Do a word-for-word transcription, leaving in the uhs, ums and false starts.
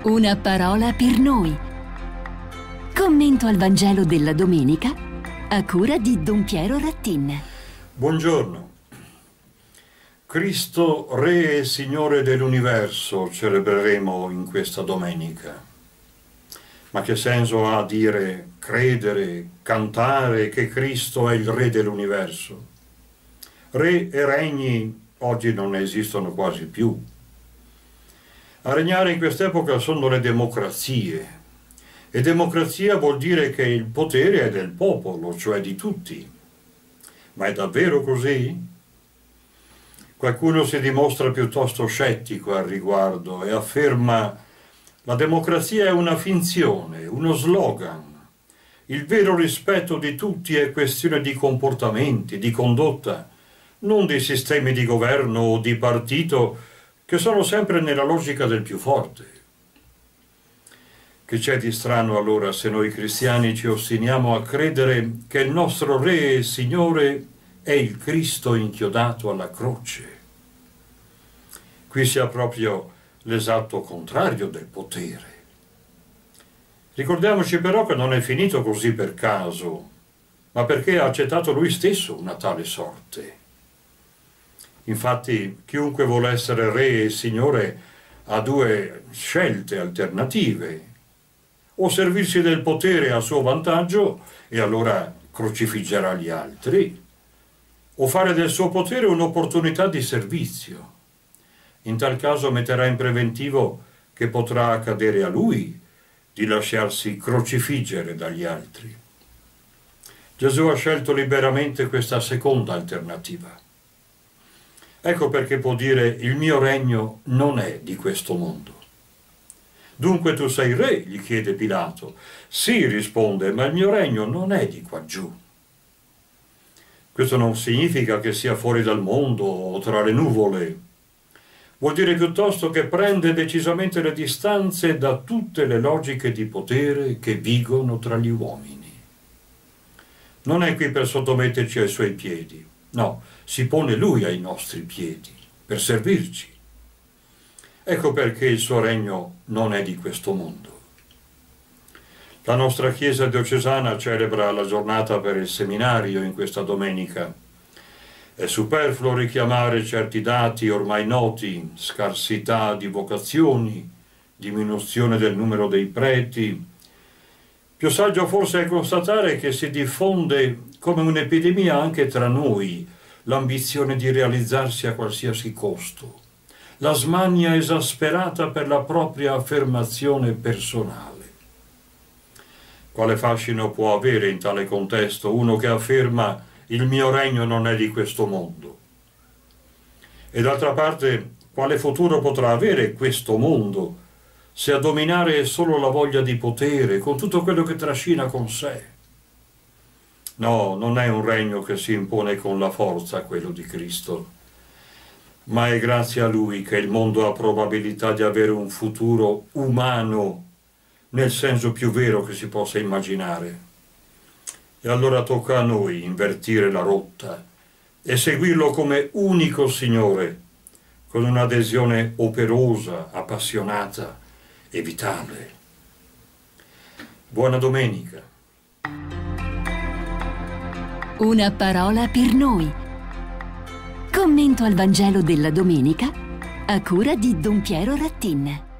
Una parola per noi. Commento al Vangelo della domenica a cura di Don Piero Rattin. Buongiorno. Cristo, Re e Signore dell'universo, celebreremo in questa domenica. Ma che senso ha dire, credere, cantare che Cristo è il Re dell'universo? Re e regni oggi non esistono quasi più. A regnare in quest'epoca sono le democrazie. E democrazia vuol dire che il potere è del popolo, cioè di tutti. Ma è davvero così? Qualcuno si dimostra piuttosto scettico al riguardo e afferma: la democrazia è una finzione, uno slogan. Il vero rispetto di tutti è questione di comportamenti, di condotta, non di sistemi di governo o di partito che sono sempre nella logica del più forte. Che c'è di strano allora se noi cristiani ci ostiniamo a credere che il nostro Re e Signore è il Cristo inchiodato alla croce? Qui si ha proprio l'esatto contrario del potere. Ricordiamoci però che non è finito così per caso, ma perché ha accettato lui stesso una tale sorte. Infatti, chiunque vuole essere Re e Signore ha due scelte alternative: o servirsi del potere a suo vantaggio e allora crocifiggerà gli altri, o fare del suo potere un'opportunità di servizio. In tal caso metterà in preventivo che potrà accadere a lui di lasciarsi crocifiggere dagli altri. Gesù ha scelto liberamente questa seconda alternativa. Ecco perché può dire: il mio regno non è di questo mondo. Dunque tu sei re? Gli chiede Pilato. Sì, risponde, ma il mio regno non è di qua giù. Questo non significa che sia fuori dal mondo o tra le nuvole. Vuol dire piuttosto che prende decisamente le distanze da tutte le logiche di potere che vigono tra gli uomini. Non è qui per sottometterci ai suoi piedi. No, si pone lui ai nostri piedi, per servirci. Ecco perché il suo regno non è di questo mondo. La nostra Chiesa diocesana celebra la giornata per il seminario in questa domenica. È superfluo richiamare certi dati ormai noti: scarsità di vocazioni, diminuzione del numero dei preti. Più saggio forse è constatare che si diffonde come un'epidemia anche tra noi l'ambizione di realizzarsi a qualsiasi costo, la smania esasperata per la propria affermazione personale. Quale fascino può avere in tale contesto uno che afferma: il mio regno non è di questo mondo? E d'altra parte, quale futuro potrà avere questo mondo se a dominare è solo la voglia di potere, con tutto quello che trascina con sé? No, non è un regno che si impone con la forza, quello di Cristo, ma è grazie a Lui che il mondo ha probabilità di avere un futuro umano, nel senso più vero che si possa immaginare. E allora tocca a noi invertire la rotta e seguirlo come unico Signore, con un'adesione operosa, appassionata e vitale. Buona domenica. Una parola per noi. Commento al Vangelo della domenica a cura di Don Piero Rattin.